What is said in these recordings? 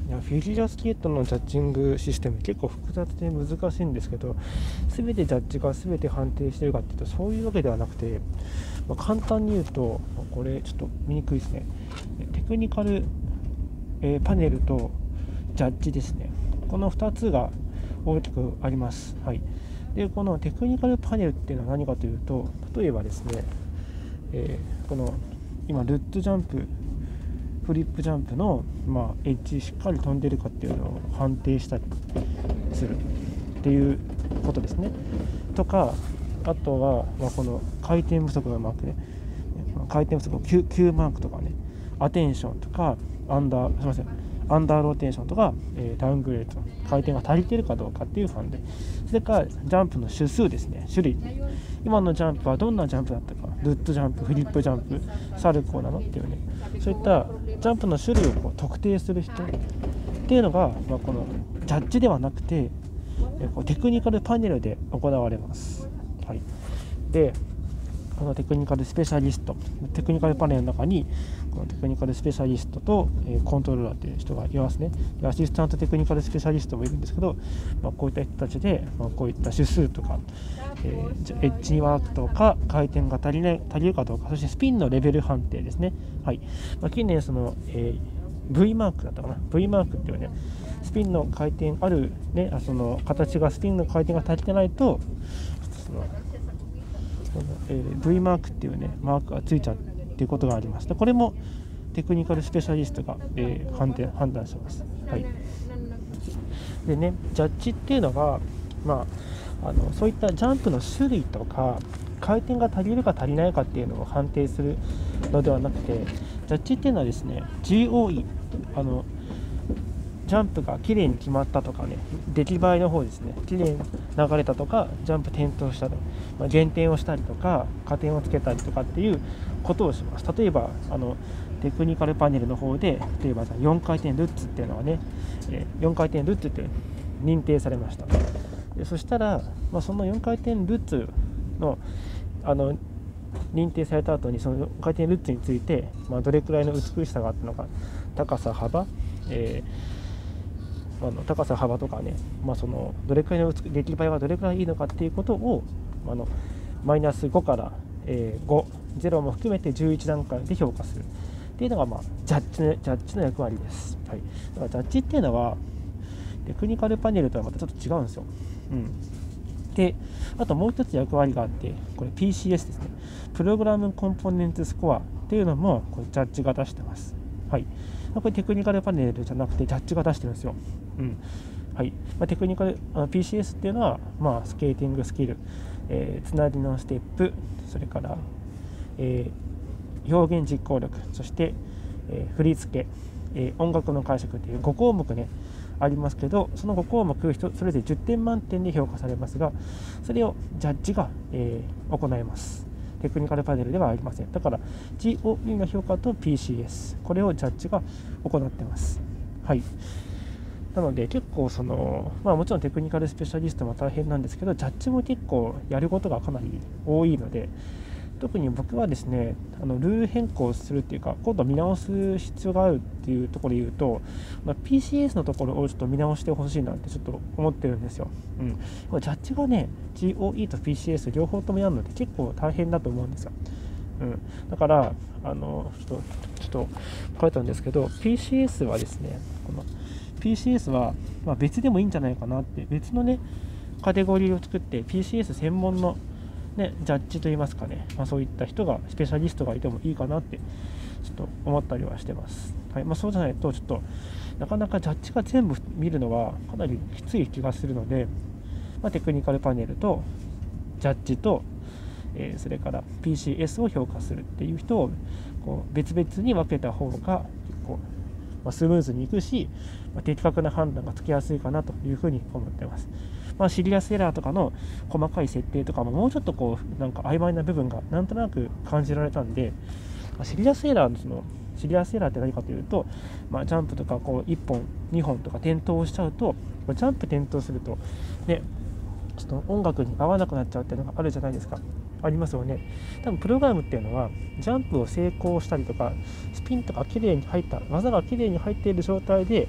いやフィギュアスケートのジャッジングシステム結構複雑で難しいんですけど、全てジャッジが全て判定してるかっていうとそういうわけではなくて、簡単に言うと、これちょっと見にくいですね。テクニカル、パネルとジャッジですね。この2つが大きくあります。はい。でこのテクニカルパネルっていうのは何かというと、例えばですね、この今ルッツジャンプフリップジャンプの、エッジしっかり飛んでるかっていうのを判定したりするっていうことですね。とか、あとは、この回転不足がうまくね、回転不足の Q マークとかね、アテンションとかアンダーローテーションとか、ダウングレード、回転が足りてるかどうかっていう判定。それからジャンプの種数ですね、種類。今のジャンプはどんなジャンプだったか、ルッツジャンプ、フリップジャンプ、サルコーなのっていうね、そういったジャンプの種類を特定する人っていうのが、このジャッジではなくて、テクニカルパネルで行われます。はい、でこのテクニカルスペシャリスト、テクニカルパネルの中にこのテクニカルスペシャリストと、コントローラーという人がいますね。でアシスタントテクニカルスペシャリストもいるんですけど、こういった人たちで、こういった種数とか、エッジワークとか回転が足りるかどうか、そしてスピンのレベル判定ですね。はい。近年その、V マークだったかな、 V マークっていうね、スピンの回転あるね、その形がスピンの回転が足りてないとV マークっていうねマークがついちゃうっていうことがあります。これもテクニカルスペシャリストが、判断してます。はい。でね、ジャッジっていうのが、そういったジャンプの種類とか回転が足りるか足りないかっていうのを判定するのではなくて、ジャッジっていうのはですね、 GOE、ジャンプがきれいに決まったとかね、出来栄えの方ですね、きれいに流れたとか、ジャンプ転倒したと、減点をしたりとか加点をつけたりとかっていうことをします。例えばテクニカルパネルの方で、例えば4回転ルッツっていうのはね、4回転ルッツって認定されました。でそしたら、その4回転ルッツの認定された後に、その4回転ルッツについて、どれくらいの美しさがあったのか、高さ幅、高さ幅とかね、そのどれくらいの出来栄えはどれくらいいいのかっていうことをマイナス5から5、0も含めて11段階で評価するっていうのが、ジャッジの役割です。はい、だからジャッジっていうのはテクニカルパネルとはまたちょっと違うんですよ。で、あともう一つ役割があって、これ PCS ですね、プログラムコンポーネントスコアっていうのもこれジャッジが出してます。はい、これテクニカルパネルじゃなくてジャッジが出してるんですよ。はい。テクニカルPCS っていうのは、スケーティングスキル、つなぎのステップ、それから、表現実行力、そして、振り付け、音楽の解釈という5項目ねありますけど、その5項目それぞれ10点満点で評価されますが、それをジャッジが、行います。テクニカルパネルではありません。だから GOE の評価と PCS、 これをジャッジが行っています。はい。なので結構もちろんテクニカルスペシャリストも大変なんですけど、ジャッジも結構やることがかなり多いので、特に僕はですね、ルール変更するっていうか、今度見直す必要があるっていうところで言うと、PCS のところをちょっと見直してほしいなってちょっと思ってるんですよ。ジャッジがね GOE と PCS 両方ともやるので結構大変だと思うんですよ。だからちょっと書いたんですけど、 PCS はですね、この PCS は別でもいいんじゃないかなって、別のねカテゴリーを作って PCS 専門のジャッジといいますかね、そういった人がスペシャリストがいてもいいかなってちょっと思ったりはしてます。はい。そうじゃないとちょっとなかなかジャッジが全部見るのはかなりきつい気がするので、テクニカルパネルとジャッジと、それから PCS を評価するっていう人をこう別々に分けた方が結構、スムーズにいくし、的確な判断がつきやすいかなというふうに思っています。シリアスエラーとかの細かい設定とかももうちょっとなんか曖昧な部分がなんとなく感じられたんで、シリアスエラーって何かというと、ジャンプとか1本2本とか転倒しちゃうと、ジャンプ転倒するとね、ちょっと音楽に合わなくなっちゃうっていうのがあるじゃないですか。ありますよね。多分プログラムっていうのはジャンプを成功したりとか、スピンとか綺麗に入った技が綺麗に入っている状態で、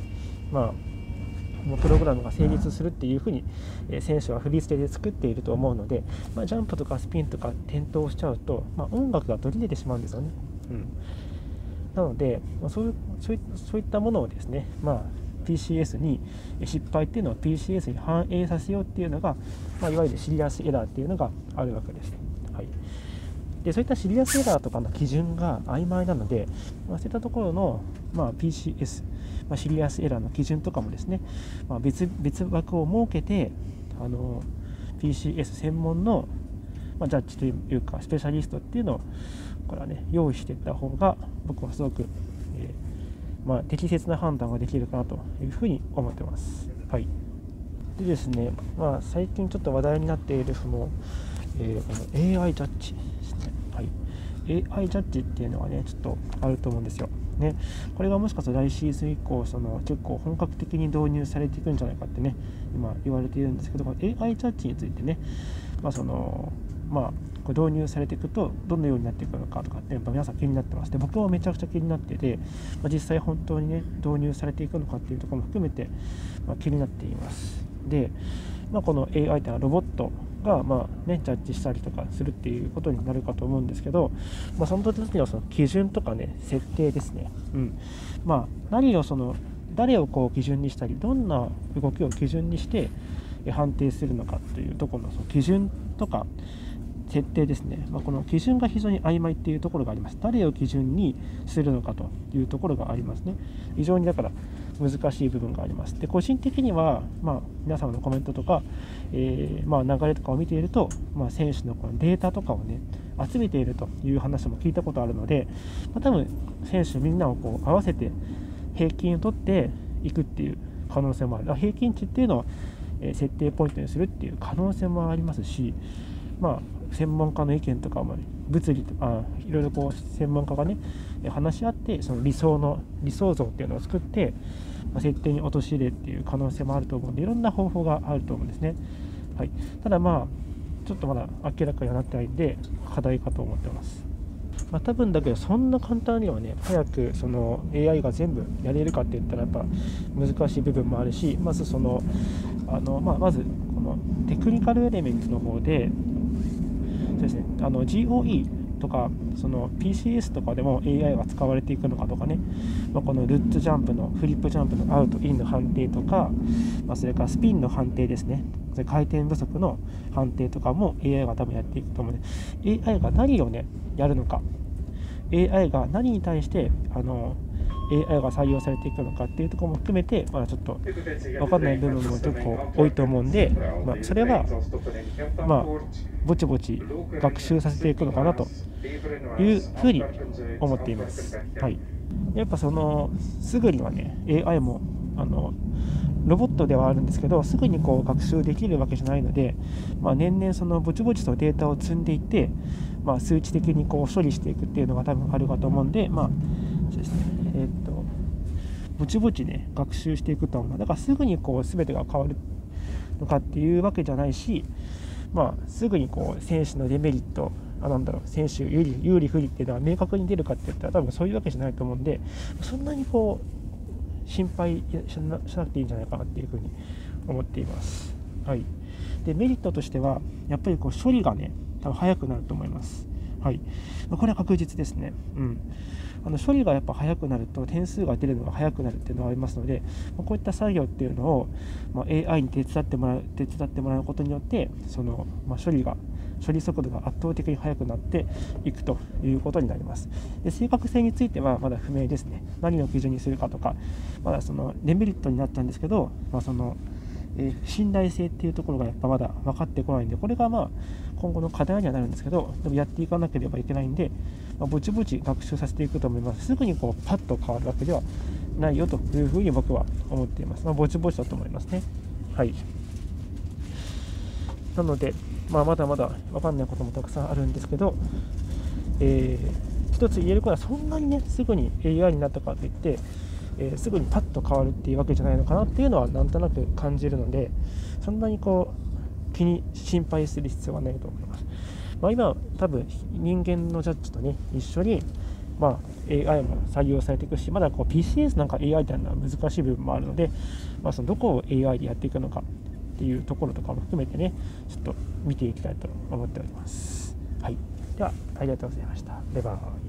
プログラムが成立するっていうふうに選手は振り付けで作っていると思うので、ジャンプとかスピンとか転倒しちゃうと、音楽が途切れてしまうんですよね。なので、そういったものをですね、PCS に失敗っていうのを PCS に反映させようっていうのが、いわゆるシリアスエラーっていうのがあるわけです。でそういったシリアスエラーとかの基準が曖昧なので、そういったところの、PCS、シリアスエラーの基準とかもですね、別枠を設けてPCS 専門の、ジャッジというかスペシャリストっていうのをこれはね用意していった方が僕はすごく、適切な判断ができるかなというふうに思ってます。でですね、最近ちょっと話題になっているこの AI ジャッジですね。AI ジャッジっていうのがねちょっとあると思うんですよ。これがもしかすると来シーズン以降結構本格的に導入されていくんじゃないかってね今言われているんですけど、この AI ジャッジについてねこれ導入されていくとどのようになっていくのかとかってやっぱ皆さん気になってます。で僕もめちゃくちゃ気になってて、実際本当にね導入されていくのかっていうところも含めて、気になっています。で、この AI っていうのはロボットがジャッジしたりとかするっていうことになるかと思うんですけど、その時のその基準とかね設定ですね。誰をこう基準にしたりどんな動きを基準にして判定するのかというところのその基準とか設定ですね。この基準が非常に曖昧っていうところがあります。誰を基準にするのかというところがありますね。非常にだから難しい部分があります。で個人的には、皆様のコメントとか、流れとかを見ていると、選手のこのデータとかをね集めているという話も聞いたことあるので、多分選手みんなをこう合わせて平均を取っていくっていう可能性もある。平均値っていうのを設定ポイントにするっていう可能性もありますし、専門家の意見とかも物理とかいろいろこう専門家がね話し合ってその理想像っていうのを作って設定に陥れっていう可能性もあると思うので、いろんな方法があると思うんですね。ただちょっとまだ明らかにはなってないんで課題かと思ってます。多分だけどそんな簡単にはね早くその AI が全部やれるかって言ったらやっぱ難しい部分もあるし、まずこのテクニカルエレメンツの方でそうですね、GOE とかその PCS とかでも AI が使われていくのかとかね、このルッツジャンプのフリップジャンプのアウトインの判定とか、それからスピンの判定ですね、それ回転不足の判定とかも AI が多分やっていくと思うので、 AI が何をねやるのか、 AI が何に対してAI が採用されていくのかっていうところも含めて、ちょっと分かんない部分も結構多いと思うんで、それはぼちぼち学習させていくのかなというふうに思っています。やっぱすぐにはね AI もロボットではあるんですけど、すぐにこう学習できるわけじゃないので、年々ぼちぼちとデータを積んでいって、数値的にこう処理していくっていうのが多分あるかと思うんで、そうですね、ぼちぼちね学習していくと思う。だからすぐにこう全てが変わるのかっていうわけじゃないし、すぐにこう選手のデメリット、選手有利不利っていうのは明確に出るかって言ったら多分そういうわけじゃないと思うんで、そんなにこう心配しなくていいんじゃないかなっていうふうに思っています。でメリットとしてはやっぱりこう処理がね多分早くなると思います。これは確実ですね。処理がやっぱ早くなると点数が出るのが早くなるっていうのがありますので、こういった作業っていうのを、AI に手伝ってもらうことによって処理速度が圧倒的に速くなっていくということになります。で正確性についてはまだ不明ですね。何を基準にするかとかまだそのデメリットになったんですけど、信頼性っていうところがやっぱまだ分かってこないんで、これが今後の課題にはなるんですけど、でもやっていかなければいけないんで、ぼちぼち学習させていくと思います。すぐにこうパッと変わるわけではないよというふうに僕は思っています。ぼちぼちだと思いますね。なので、まだまだ分かんないこともたくさんあるんですけど、一つ言えることはそんなにねすぐに AI になったからといってすぐにパッと変わるっていうわけじゃないのかなっていうのはなんとなく感じるので、そんなにこう心配する必要はないと思います。今多分人間のジャッジとね一緒に AI も採用されていくし、まだPCS なんか AI っていうのは難しい部分もあるので、そのどこを AI でやっていくのかっていうところとかも含めてね、ちょっと見ていきたいと思っております。はい、ではありがとうございました。バイバイ。